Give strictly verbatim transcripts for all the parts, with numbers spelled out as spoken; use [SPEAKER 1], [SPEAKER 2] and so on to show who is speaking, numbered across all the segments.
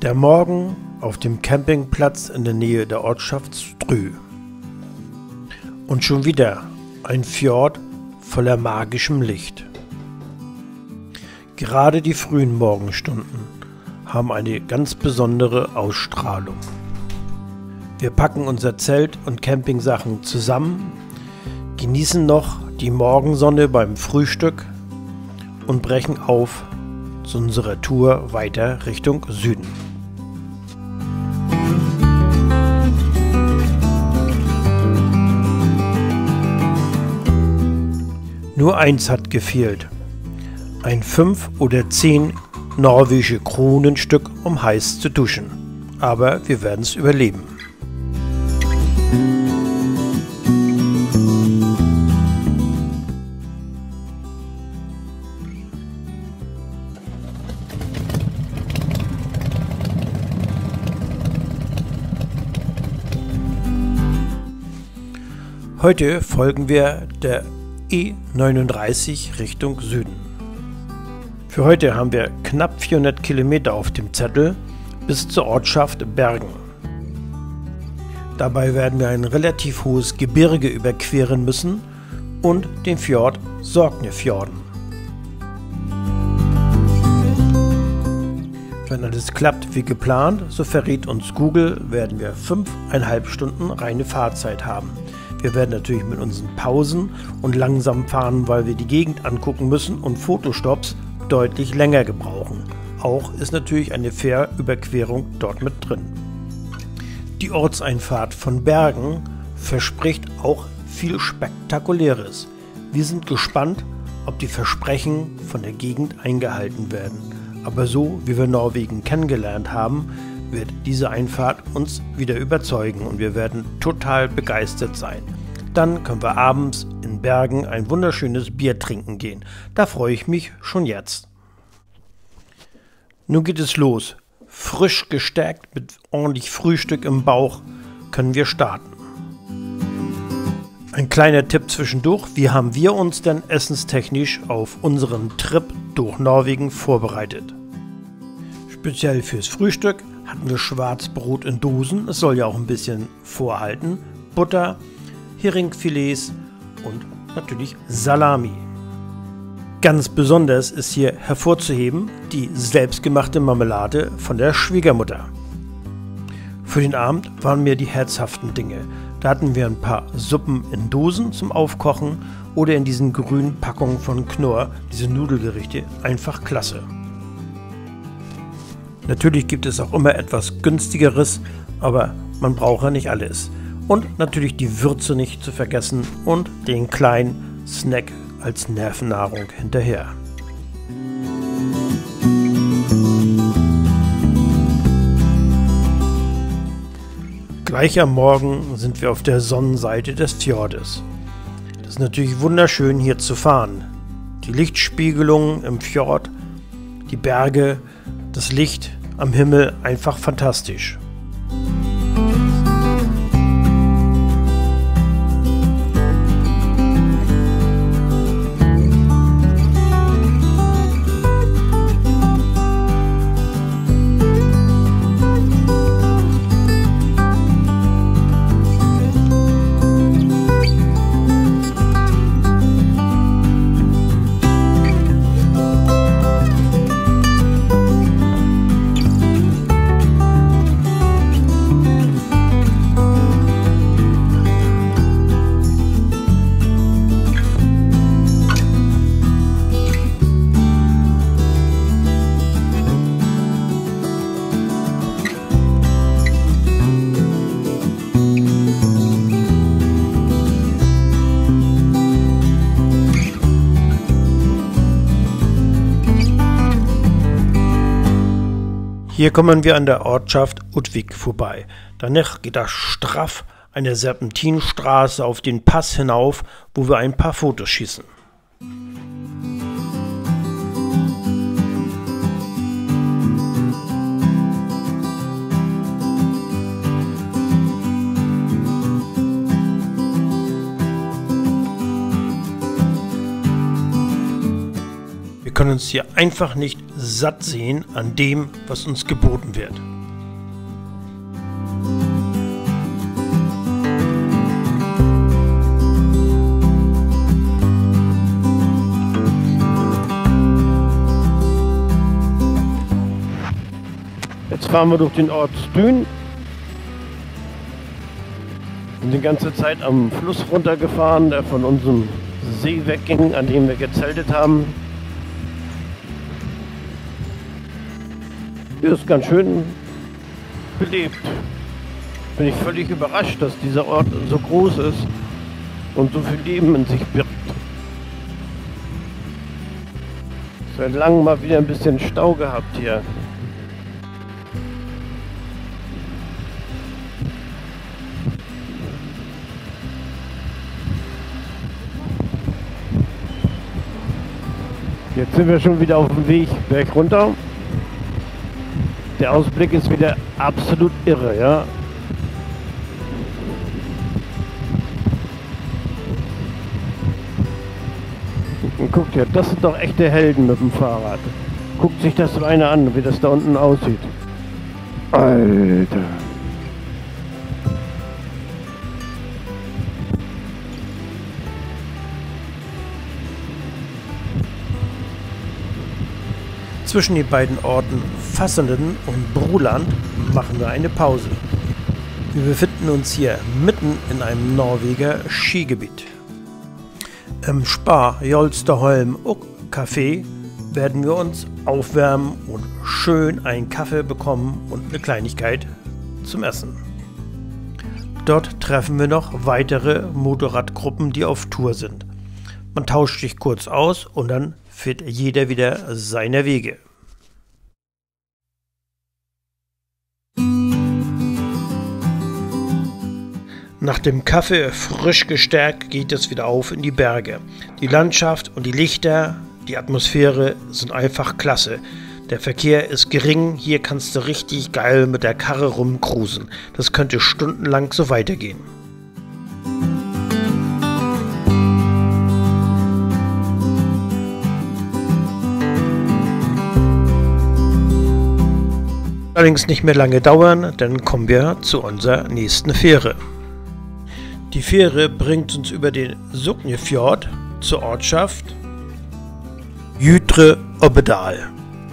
[SPEAKER 1] Der Morgen auf dem Campingplatz in der Nähe der Ortschaft Strø. Und schon wieder ein Fjord voller magischem Licht. Gerade die frühen Morgenstunden haben eine ganz besondere Ausstrahlung. Wir packen unser Zelt und Campingsachen zusammen, genießen noch die Morgensonne beim Frühstück und brechen auf zu unserer Tour weiter Richtung Süden. Nur eins hat gefehlt: ein fünf oder zehn norwegische Kronenstück, um heiß zu duschen. Aber wir werden es überleben. Heute folgen wir der E neununddreißig Richtung Süden. Für heute haben wir knapp vierhundert Kilometer auf dem Zettel bis zur Ortschaft Bergen. Dabei werden wir ein relativ hohes Gebirge überqueren müssen und den Fjord Sognefjorden. Wenn alles klappt wie geplant, so verrät uns Google, werden wir fünfeinhalb Stunden reine Fahrzeit haben. Wir werden natürlich mit unseren Pausen und langsam fahren, weil wir die Gegend angucken müssen und Fotostops deutlich länger gebrauchen. Auch ist natürlich eine Fährüberquerung dort mit drin. Die Ortseinfahrt von Bergen verspricht auch viel Spektakuläres. Wir sind gespannt, ob die Versprechen von der Gegend eingehalten werden. Aber so wie wir Norwegen kennengelernt haben, wird diese Einfahrt uns wieder überzeugen und wir werden total begeistert sein. Dann können wir abends in Bergen ein wunderschönes Bier trinken gehen. Da freue ich mich schon jetzt. Nun geht es los. Frisch gestärkt mit ordentlich Frühstück im Bauch können wir starten. Ein kleiner Tipp zwischendurch: Wie haben wir uns denn essenstechnisch auf unseren Trip durch Norwegen vorbereitet? Speziell fürs Frühstück hatten wir Schwarzbrot in Dosen, es soll ja auch ein bisschen vorhalten, Butter, Heringfilets und natürlich Salami. Ganz besonders ist hier hervorzuheben die selbstgemachte Marmelade von der Schwiegermutter. Für den Abend waren mir die herzhaften Dinge. Da hatten wir ein paar Suppen in Dosen zum Aufkochen oder in diesen grünen Packungen von Knorr, diese Nudelgerichte, einfach klasse. Natürlich gibt es auch immer etwas günstigeres, aber man braucht ja nicht alles. Und natürlich die Würze nicht zu vergessen und den kleinen Snack als Nervennahrung hinterher. Gleich am Morgen sind wir auf der Sonnenseite des Fjordes. Das ist natürlich wunderschön hier zu fahren. Die Lichtspiegelung im Fjord, die Berge, das Licht am Himmel, einfach fantastisch. Hier kommen wir an der Ortschaft Utvik vorbei. Danach geht das straff eine Serpentinstraße auf den Pass hinauf, wo wir ein paar Fotos schießen. können uns hier einfach nicht satt sehen an dem, was uns geboten wird. fahren wir durch den Ort Stühn. Sind die ganze Zeit am Fluss runtergefahren, der von unserem See wegging, an dem wir gezeltet haben. Hier ist ganz schön belebt. Bin ich völlig überrascht, dass dieser Ort so groß ist und so viel Leben in sich birgt. Seit langem mal wieder ein bisschen Stau gehabt hier. Jetzt sind wir schon wieder auf dem Weg berg runter. Der Ausblick ist wieder absolut irre, ja. Und guckt hier, das sind doch echte Helden mit dem Fahrrad. Guckt sich das so einer an, wie das da unten aussieht. Alter. Zwischen den beiden Orten Fassenden und Bruland machen wir eine Pause. Wir befinden uns hier mitten in einem Norweger Skigebiet. Im Spar Jolsterholm Café werden wir uns aufwärmen und schön einen Kaffee bekommen und eine Kleinigkeit zum Essen. Dort treffen wir noch weitere Motorradgruppen, die auf Tour sind. Man tauscht sich kurz aus und dann fährt jeder wieder seiner Wege. Nach dem Kaffee frisch gestärkt geht es wieder auf in die Berge. Die Landschaft und die Lichter, die Atmosphäre sind einfach klasse. Der Verkehr ist gering, hier kannst du richtig geil mit der Karre rumcruisen. Das könnte stundenlang so weitergehen. Allerdings nicht mehr lange dauern, dann kommen wir zu unserer nächsten Fähre. Die Fähre bringt uns über den Sognefjord zur Ortschaft Jytre Oppedal.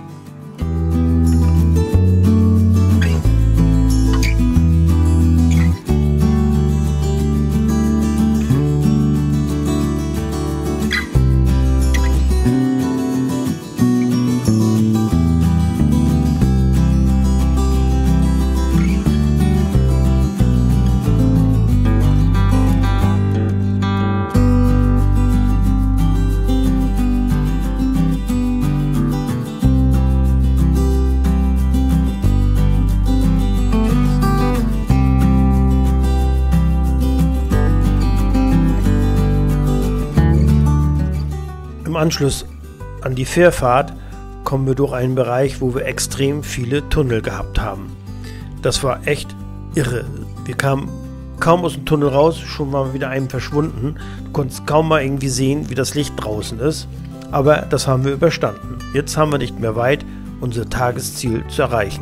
[SPEAKER 1] Im Anschluss an die Fährfahrt kommen wir durch einen Bereich, wo wir extrem viele Tunnel gehabt haben. Das war echt irre. Wir kamen kaum aus dem Tunnel raus, schon waren wir wieder einem verschwunden. Du konntest kaum mal irgendwie sehen, wie das Licht draußen ist. Aber das haben wir überstanden. Jetzt haben wir nicht mehr weit, unser Tagesziel zu erreichen.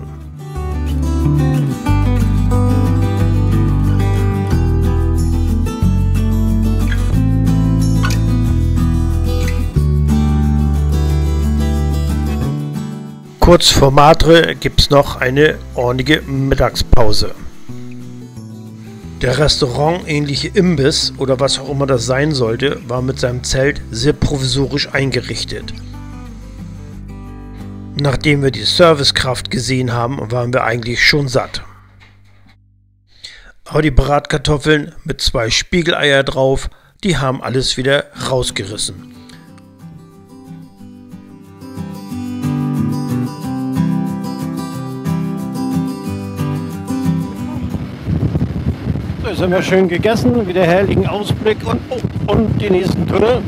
[SPEAKER 1] Kurz vor Matre gibt es noch eine ordentliche Mittagspause. Der restaurantähnliche Imbiss oder was auch immer das sein sollte, war mit seinem Zelt sehr provisorisch eingerichtet. Nachdem wir die Servicekraft gesehen haben, waren wir eigentlich schon satt. Aber die Bratkartoffeln mit zwei Spiegeleier drauf, die haben alles wieder rausgerissen. Jetzt haben wir schön gegessen, wieder herrlichen Ausblick und, oh, und die nächsten Tunnel.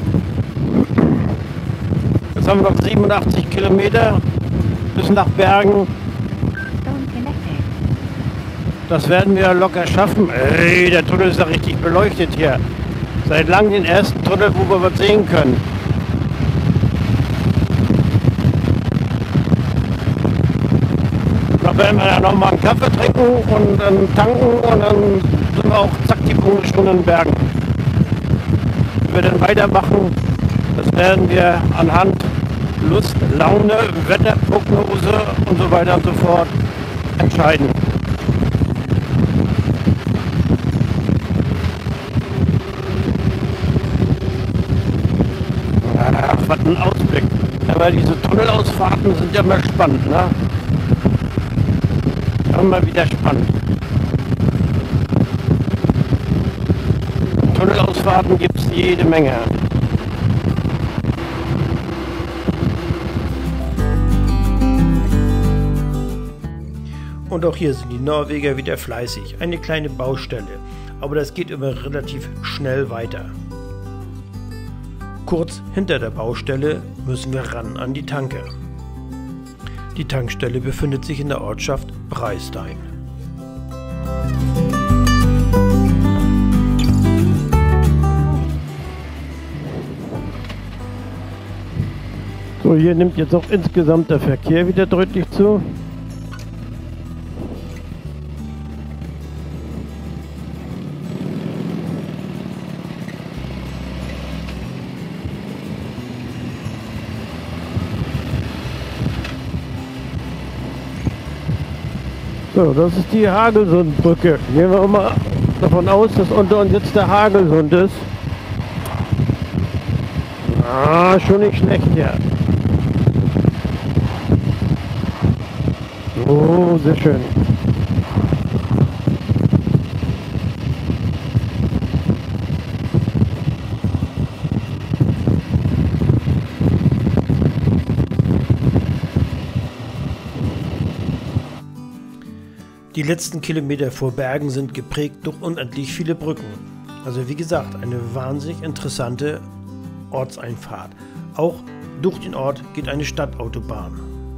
[SPEAKER 1] Jetzt haben wir noch siebenundachtzig Kilometer bis nach Bergen. Das werden wir locker schaffen. Ey, der Tunnel ist ja richtig beleuchtet hier. Seit langem den ersten Tunnel, wo wir was sehen können. Da werden wir dann nochmal einen Kaffee trinken und dann tanken und dann sind wir auch zack die Stunden in den Bergen. Wie wir dann weitermachen, das werden wir anhand Lust, Laune, Wetterprognose und so weiter und so fort
[SPEAKER 2] entscheidend. Ach, was ein Ausblick. Aber diese Tunnelausfahrten sind ja mal spannend, ne? Immer wieder spannend. Tunnelausfahrten gibt es jede Menge.
[SPEAKER 1] Und auch hier sind die Norweger wieder fleißig. Eine kleine Baustelle, aber das geht immer relativ schnell weiter. Kurz hinter der Baustelle müssen wir ran an die Tanke. Die Tankstelle befindet sich in der Ortschaft Breistein.
[SPEAKER 2] So, hier nimmt jetzt auch insgesamt der Verkehr wieder deutlich zu. So, das ist die Hagelsundbrücke. Gehen wir mal davon aus, dass unter uns jetzt der Hagelsund ist. Ah, schon nicht schlecht, ja. Oh, sehr schön.
[SPEAKER 1] Die letzten Kilometer vor Bergen sind geprägt durch unendlich viele Brücken. Also wie gesagt, eine wahnsinnig interessante Ortseinfahrt. Auch durch den Ort geht eine Stadtautobahn.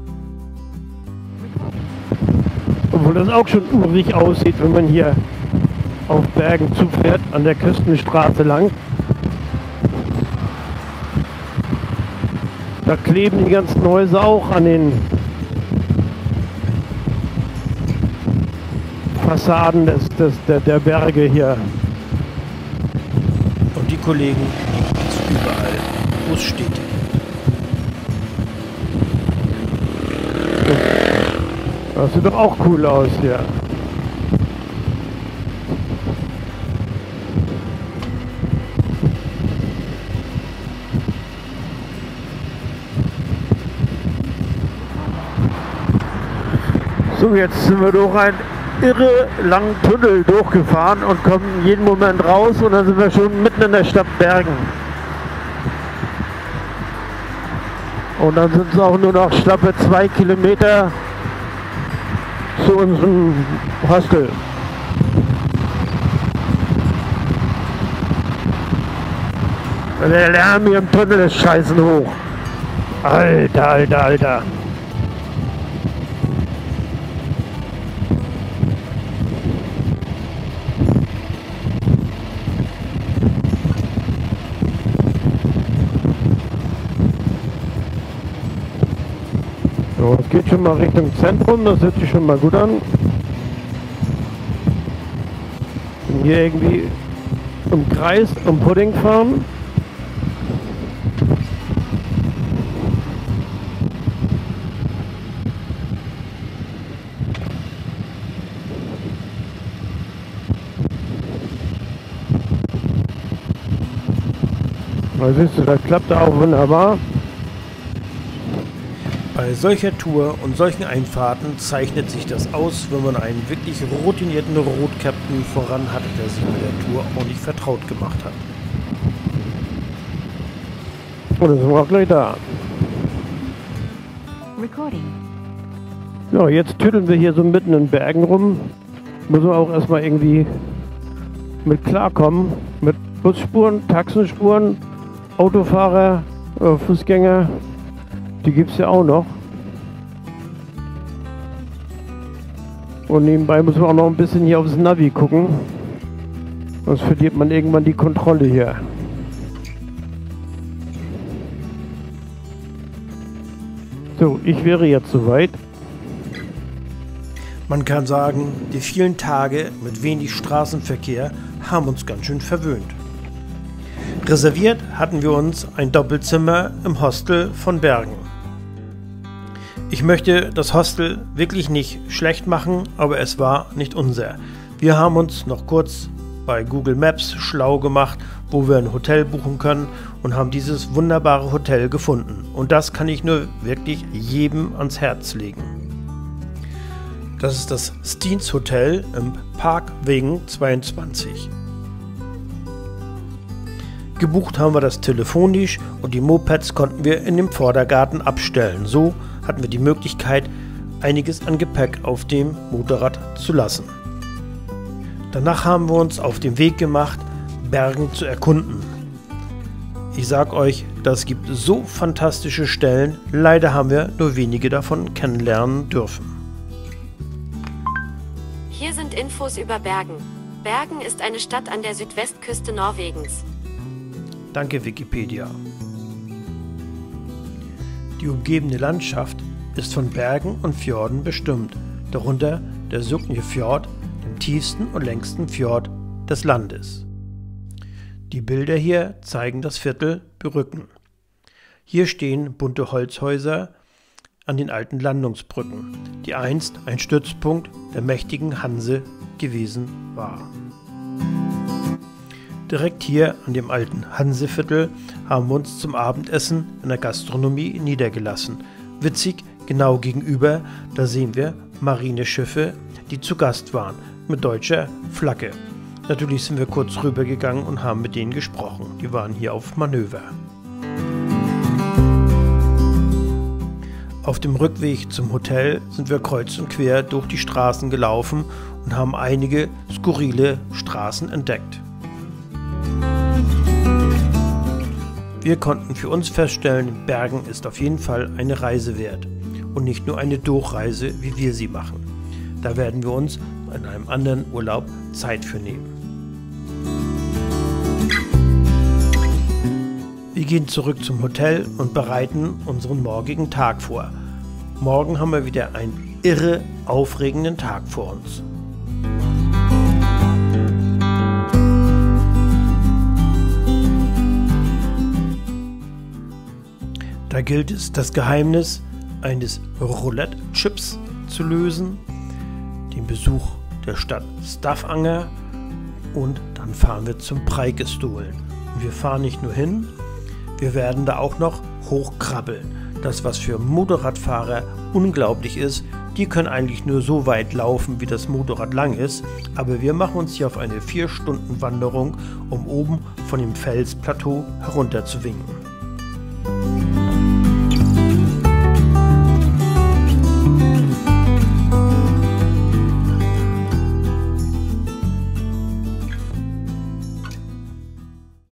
[SPEAKER 2] Obwohl das auch schon urig aussieht, wenn man hier auf Bergen zufährt, an der Küstenstraße lang. Da kleben die ganzen Häuser auch an den Fassaden des, des, der, der Berge hier.
[SPEAKER 1] Und die Kollegen liegen es überall, wo es steht.
[SPEAKER 2] Das sieht doch auch cool aus hier. So, jetzt sind wir durch einen irre langen Tunnel durchgefahren und kommen jeden Moment raus und dann sind wir schon mitten in der Stadt Bergen. Und dann sind es auch nur noch schlappe zwei Kilometer zu unserem Hostel. Der Lärm hier im Tunnel ist scheißen hoch. Alter, alter, alter. So, es geht schon mal Richtung Zentrum, das hört sich schon mal gut an. Und hier irgendwie im Kreis um Pudding fahren. Da siehst du, das klappt auch wunderbar.
[SPEAKER 1] Bei solcher Tour und solchen Einfahrten zeichnet sich das aus, wenn man einen wirklich routinierten Rot-Captain voran hat, der sich mit der Tour ordentlich vertraut gemacht hat.
[SPEAKER 2] Und dann sind wir auch gleich da.
[SPEAKER 3] Recording.
[SPEAKER 2] Ja, jetzt tüdeln wir hier so mitten in Bergen rum. Müssen wir auch erstmal irgendwie mit klarkommen. Mit Busspuren, Taxenspuren, Autofahrer, äh, Fußgänger. Die gibt es ja auch noch. Und nebenbei müssen wir auch noch ein bisschen hier aufs Navi gucken. Sonst verliert man irgendwann die Kontrolle hier. So, ich wäre jetzt soweit.
[SPEAKER 1] Man kann sagen, die vielen Tage mit wenig Straßenverkehr haben uns ganz schön verwöhnt. Reserviert hatten wir uns ein Doppelzimmer im Hostel von Bergen. Ich möchte das Hostel wirklich nicht schlecht machen, aber es war nicht unser. Wir haben uns noch kurz bei Google Maps schlau gemacht, wo wir ein Hotel buchen können und haben dieses wunderbare Hotel gefunden. Und das kann ich nur wirklich jedem ans Herz legen. Das ist das Steens Hotel im Parkwegen zweiundzwanzig. Gebucht haben wir das telefonisch und die Mopeds konnten wir in dem Vordergarten abstellen. So hatten wir die Möglichkeit, einiges an Gepäck auf dem Motorrad zu lassen. Danach haben wir uns auf den Weg gemacht, Bergen zu erkunden. Ich sag euch, das gibt so fantastische Stellen, leider haben wir nur wenige davon kennenlernen dürfen.
[SPEAKER 3] Hier sind Infos über Bergen. Bergen ist eine Stadt an der Südwestküste Norwegens.
[SPEAKER 1] Danke Wikipedia. Die umgebende Landschaft ist von Bergen und Fjorden bestimmt, darunter der Sognefjord, dem tiefsten und längsten Fjord des Landes. Die Bilder hier zeigen das Viertel Brücken. Hier stehen bunte Holzhäuser an den alten Landungsbrücken, die einst ein Stützpunkt der mächtigen Hanse gewesen war. Direkt hier an dem alten Hanseviertel haben wir uns zum Abendessen in der Gastronomie niedergelassen. Witzig, genau gegenüber, da sehen wir Marineschiffe, die zu Gast waren, mit deutscher Flagge. Natürlich sind wir kurz rübergegangen und haben mit denen gesprochen. Die waren hier auf Manöver. Auf dem Rückweg zum Hotel sind wir kreuz und quer durch die Straßen gelaufen und haben einige skurrile Straßen entdeckt. Wir konnten für uns feststellen, Bergen ist auf jeden Fall eine Reise wert und nicht nur eine Durchreise, wie wir sie machen. Da werden wir uns in einem anderen Urlaub Zeit für nehmen. Wir gehen zurück zum Hotel und bereiten unseren morgigen Tag vor. Morgen haben wir wieder einen irre aufregenden Tag vor uns. Da gilt es, das Geheimnis eines Roulette-Chips zu lösen, den Besuch der Stadt Stavanger und dann fahren wir zum Preikestolen. Und wir fahren nicht nur hin, wir werden da auch noch hochkrabbeln. Das, was für Motorradfahrer unglaublich ist, die können eigentlich nur so weit laufen, wie das Motorrad lang ist, aber wir machen uns hier auf eine vier Stunden Wanderung, um oben von dem Felsplateau herunter zu winken.